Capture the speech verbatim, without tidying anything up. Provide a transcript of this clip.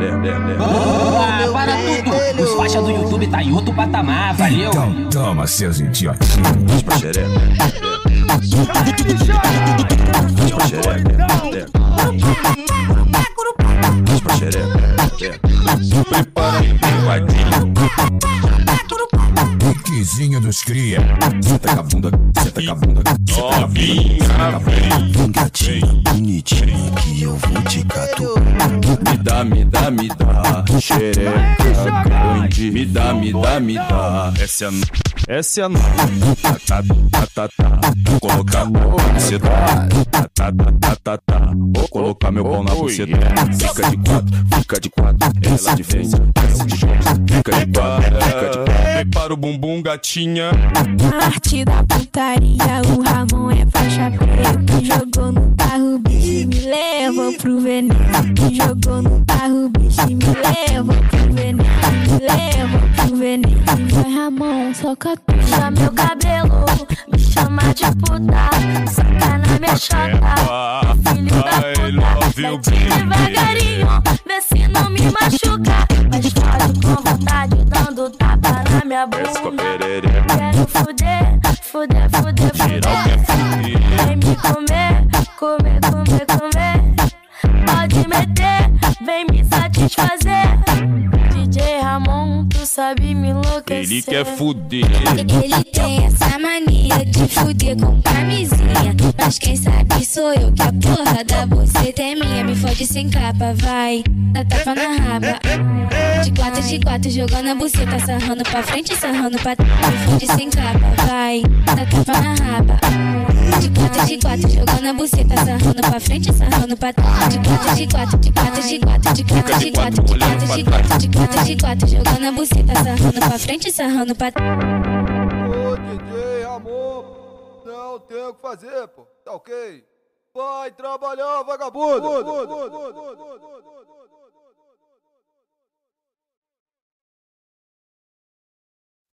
Ah, para tudo! Os faixas do YouTube tá em outro patamar, valeu! Então toma, seus idiotinhos. Pra xereca. Pra xereca. Pra xereca. Prepara aí, picadinho. Piquezinho dos cria. Senta com a bunda, senta com a bunda, senta com a Novinha, vem. Vem gatinha, bonitinha, que eu vou te catucar. Me dá, me dá, me dá. Xereca grande. Me dá, me dá, me dá. Essa é a Essa é a tá, tá, tá, tá, tá. Vou colocar meu pau na buceta. Tá, tá, tá, tá, tá. Vou colocar meu pau na buceta. Fica de quatro, fica de quatro. Ela de frente, ela de frente. Fica de quatro, fica de quatro. Prepara o bumbum, gatinha. A arte da putaria, o Ramon é faixa preta. Jogou no carro, bicho, me leva pro veneno. Jogou no carro, bicho, me leva pro veneno. Me leva pro veneno. Vai, Ramon, soca tu. Puxa meu cabelo, me chama de puta. Saca na minha chota, filho da puta. Mete devagarinho, vê se não me machuca. Mas fode com vontade, dando tapa na minha bunda. Quero fuder, fuder, fuder, fuder. Vem me comer, comer, comer, comer. Pode meter, vem me satisfazer. D J Ramon, tu sabe me enlouquecer. Ele quer fuder. Ele tem essa mania de fuder com camisinha. Mas quem sabe sou eu, que a porra da buceta é minha. Me fode sem capa, vai, dá tapa na raba. De quatro, de quatro, jogando a buceta. Sarrando pra frente, sarrando pra trás. Me fode sem capa, vai, dá tapa na raba. De quatro, de quatro, jogando a buceta. Sarrando pra frente, sarrando pra trás. De quatro, de quatro, de quatro, de quatro, de quatro, de quatro, de quatro, de quatro, de quatro, de quatro, jogando a buceta. Sarrando pra frente, sarrando pra trás. Ô D J Ramon, não tem o que fazer, pô, tá ok? Vai trabalhar, vagabundo!